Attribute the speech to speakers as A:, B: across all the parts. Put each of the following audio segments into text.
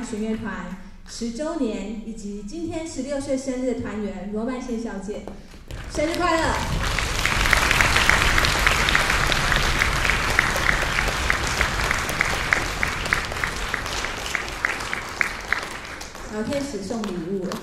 A: 弦乐团10周年，以及今天16岁生日的团员罗曼宪小姐，生日快乐！然后开始送礼物了。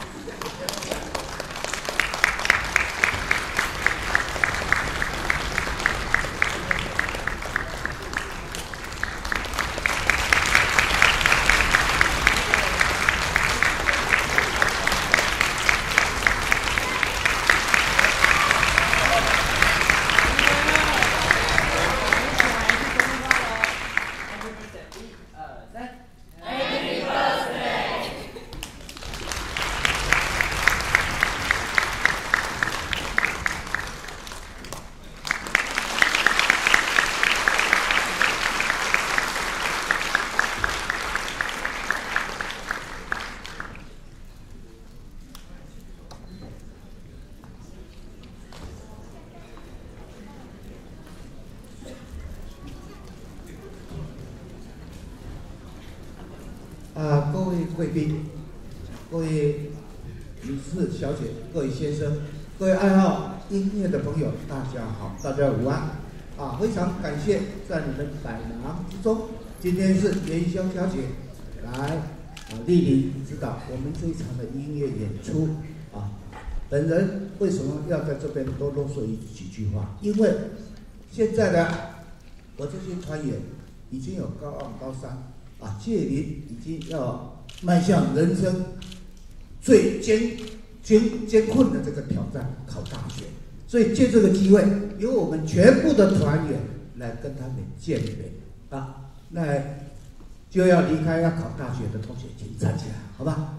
B: 各位贵宾、各位女士、小姐、各位先生、各位爱好音乐的朋友，大家好，大家午安！非常感谢在你们百忙之中，今天是元宵小姐来莅临指导我们这一场的音乐演出本人为什么要在这边多啰嗦几句话？因为现在呢，我这些团员已经有高2、高3。届临已经要迈向人生最艰困的这个挑战，考大学。所以借这个机会，由我们全部的团员来跟他们见面那就要离开要考大学的同学，请站起来，好吧？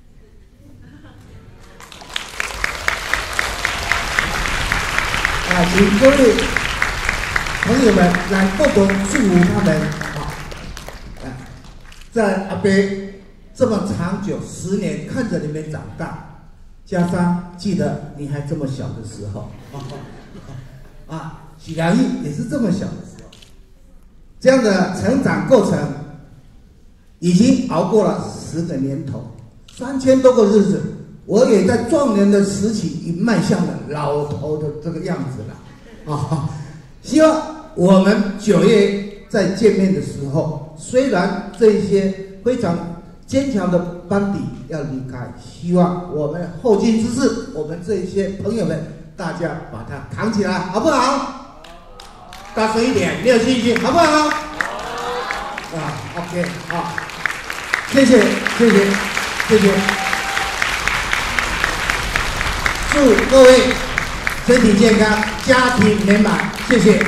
B: 请各位朋友们来共同祝福他们。在阿伯这么长久10年看着你们长大，加上记得你还这么小的时候，许良义也是这么小的时候，这样的成长过程已经熬过了10个年头，3000多个日子，我也在壮年的时期已迈向了老头的这个样子了希望我们9月在见面的时候，虽然这些非常坚强的班底要离开，希望我们后进之士，我们这些朋友们，大家把它扛起来，好不好？大声一点，没有信心，好不好？OK， 好，谢谢。祝各位身体健康，家庭美满，谢谢。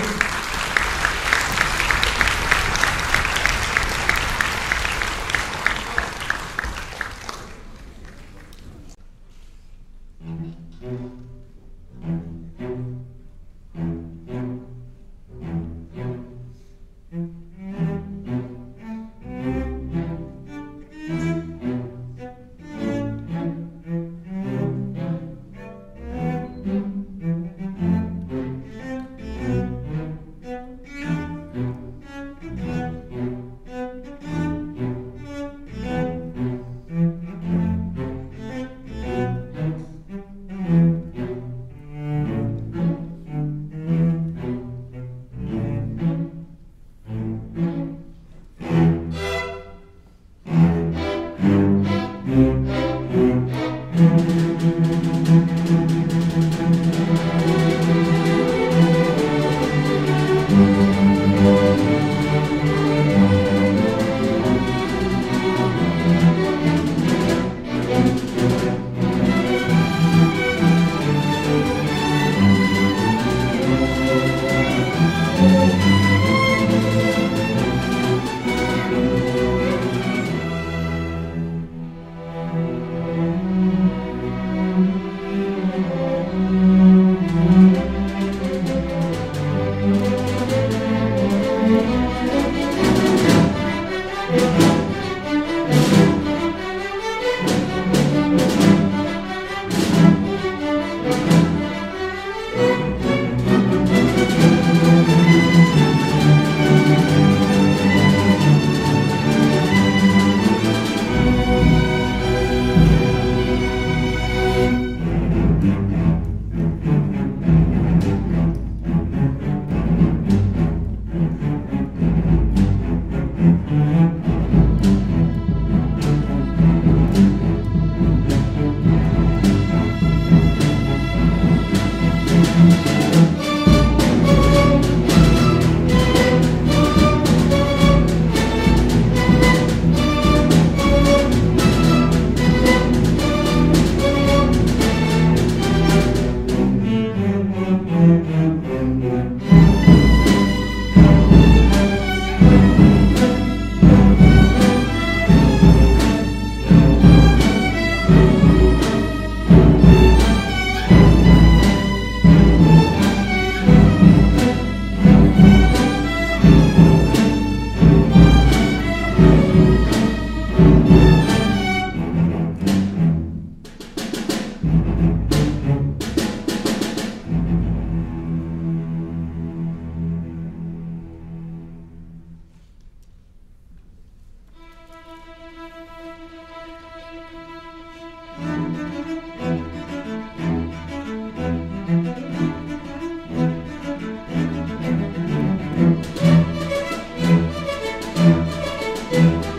A: 谢。